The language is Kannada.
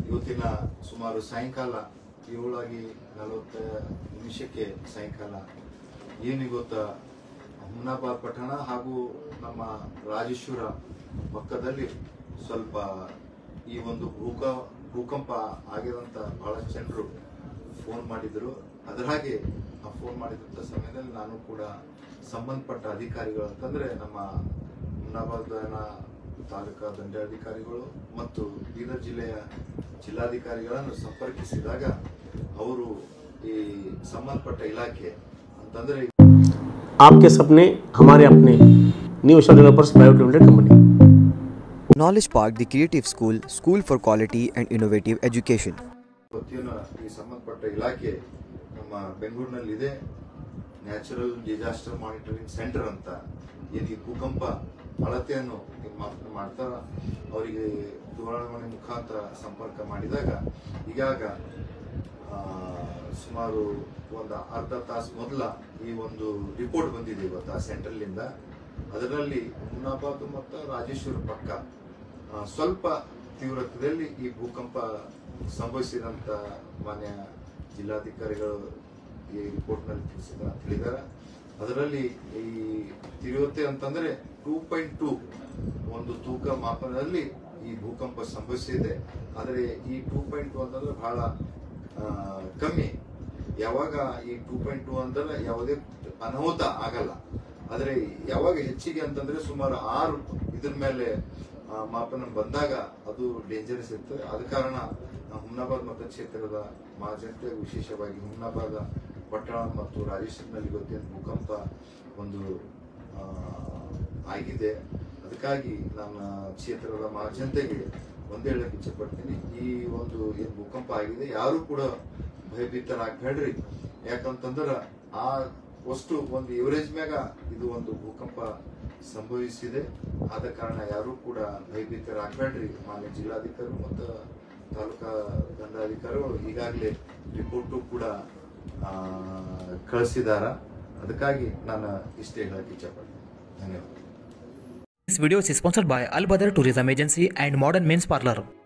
ಇವತ್ತಿನ ಸುಮಾರು ಸಾಯಂಕಾಲ 7:40 ಸಾಯಂಕಾಲ ಏನಿಗೆ ಗೊತ್ತಾ ಹುಮ್ನಾಬಾದ್ ಪಟ್ಟಣ ಹಾಗೂ ನಮ್ಮ ರಾಜೇಶ್ವರ ಪಕ್ಕದಲ್ಲಿ ಸ್ವಲ್ಪ ಈ ಒಂದು ಭೂಕಂಪ ಆಗಿದಂತ ಬಹಳಷ್ಟು ಜನರು ಫೋನ್ ಮಾಡಿದ್ರು. ಅದರ ಹಾಗೆ ಆ ಫೋನ್ ಮಾಡಿದಂತ ಸಮಯದಲ್ಲಿ ನಾನು ಕೂಡ ಸಂಬಂಧಪಟ್ಟ ಅಧಿಕಾರಿಗಳು ಅಂತಂದ್ರೆ ನಮ್ಮ ಹುಮ್ನಾಬಾದ್ ತಾಲೂಕಾ ದಂಡಾಧಿಕಾರಿಗಳು ಮತ್ತು ಬೀದರ್ ಜಿಲ್ಲೆಯ ಜಿಲ್ಲಾಧಿಕಾರಿಗಳನ್ನು ಸಂಪರ್ಕಿಸಿದಾಗ ಅವರು ಈ ಸಂಬಂಧಪಟ್ಟ ಇಲಾಖೆ ಅಂತಂದ್ರೆ आपके सपने हमारे अपने New Asia Developers Private Limited company Knowledge Park, the creative school for quality and innovative education. ಈ ಸಂಬಂಧಪಟ್ಟ ಇಲಾಖೆ ನಮ್ಮ ಬೆಂಗಳೂರಿನಲ್ಲಿದೆ. ನ್ಯಾಚುರಲ್ ಡಿಸಾಸ್ಟರ್ ಮಾನಿಟರಿಂಗ್ ಸೆಂಟರ್ ಅಂತ ಏನು ಈ ಭೂಕಂಪ ಅಳತೆಯನ್ನು ಮಾಡ್ತಾರ ಅವರಿಗೆ ದೂರವಾಣಿ ಮುಖಾಂತರ ಸಂಪರ್ಕ ಮಾಡಿದಾಗ ಈಗಾಗ ಸುಮಾರು ಒಂದು ಅರ್ಧ ತಾಸು ಮೊದಲ ಈ ಒಂದು ರಿಪೋರ್ಟ್ ಬಂದಿದೆ ಇವತ್ತು ಆ ಸೆಂಟರ್ಲಿಂದ. ಅದರಲ್ಲಿ ಹುಮ್ನಾಬಾದ್ ಮತ್ತು ರಾಜೇಶ್ವರ ಪಕ್ಕ ಸ್ವಲ್ಪ ತೀವ್ರತೆಯಲ್ಲಿ ಈ ಭೂಕಂಪ ಸಂಭವಿಸಿದಂತ ಮಾನ್ಯ ಜಿಲ್ಲಾಧಿಕಾರಿಗಳು ಈ ರಿಪೋರ್ಟ್ನಲ್ಲಿ ತಿಳಿದಾರೆ. ಅದರಲ್ಲಿ ಈ ತೀವ್ರತೆ ಅಂತಂದ್ರೆ 2.2 ಒಂದು ತೂಕ ಮಾಪನದಲ್ಲಿ ಈ ಭೂಕಂಪ ಸಂಭವಿಸಿದೆ. ಆದರೆ ಈ 2.2 ಅಂತಂದ್ರೆ ಬಹಳ ಕಮ್ಮಿ. ಯಾವಾಗ ಈ 2.2 ಅಂದ್ರೆ ಯಾವುದೇ ಅನಾಹುತ ಆಗಲ್ಲ. ಆದರೆ ಯಾವಾಗ ಹೆಚ್ಚಿಗೆ ಅಂತಂದ್ರೆ ಸುಮಾರು 6 ಇದ್ರ ಮೇಲೆ ಮಾಪನ ಬಂದಾಗ ಅದು ಡೇಂಜರಸ್ ಇರ್ತದೆ. ಆದ ಕಾರಣ ಹುಮ್ನಾಬಾದ್ ಮತಕ್ಷೇತ್ರದ ಮಹಾಜನತೆ ವಿಶೇಷವಾಗಿ ಹುಮ್ನಾಬಾದ್ ಪಟ್ಟಣ ಮತ್ತು ರಾಜೇಶ್ವರನಲ್ಲಿ ಇವತ್ತಿನ ಭೂಕಂಪ ಒಂದು ಆಗಿದೆ. ಅದಕ್ಕಾಗಿ ನನ್ನ ಕ್ಷೇತ್ರದ ಮಹಾಜನತೆಗೆ ಒಂದೇ ಹೇಳಕ್ ಇಚ್ಛೆ ಪಡ್ತೀನಿ, ಈ ಒಂದು ಏನ್ ಭೂಕಂಪ ಆಗಿದೆ ಯಾರು ಕೂಡ ಭಯಭೀತರಾಗಬೇಡ್ರಿ. ಯಾಕಂತಂದ್ರ ಆ ವಸ್ತು ಒಂದು ಎವರೇಜ್ ಮ್ಯಾಗ ಇದು ಒಂದು ಭೂಕಂಪ ಸಂಭವಿಸಿದೆ. ಆದ ಕಾರಣ ಯಾರು ಕೂಡ ಭಯಭೀತರಾಗಬೇಡ್ರಿ. ಮಾನ್ಯ ಜಿಲ್ಲಾಧಿಕಾರಿ ಮತ್ತು ತಾಲೂಕಾ ದಂಡಾಧಿಕಾರಿಗಳು ಈಗಾಗಲೇ ರಿಪೋರ್ಟು ಕೂಡ ಕಳಿಸಿದಾರ. ಅದಕ್ಕಾಗಿ ನಾನು ಇಷ್ಟೇ ಹೇಳಕ್ಕೆ ಇಚ್ಛೆ ಪಡ್ತೀನಿ. ಧನ್ಯವಾದ. This video is sponsored by Al Badr Tourism Agency and Modern Men's Parlor.